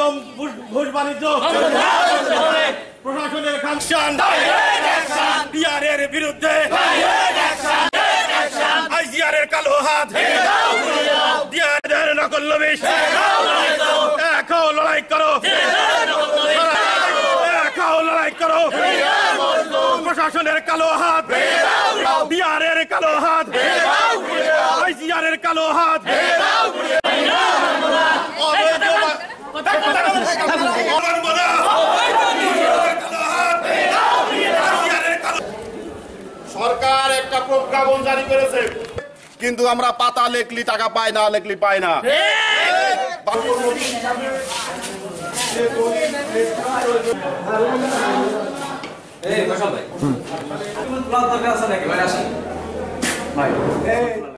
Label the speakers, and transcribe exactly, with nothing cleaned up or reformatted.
Speaker 1: নিয়ম ঘুষ বাণিজ্য প্রশাসনের কাঞ্চন বিহারের বিরুদ্ধে আইজিআরের কালো হাত বিহারের নকল লবিশ একা লড়াই করো একা লড়াই করো প্রশাসনের কালো হাত বিহারের কালো হাত আইজিআরের কালো হাত
Speaker 2: সরকার একটা প্রজ্ঞাপন জারি করেছে, কিন্তু আমরা পাতা লেখলি টাকা পাই না, লেখলি পাই না।
Speaker 3: এই বসাও ভাই।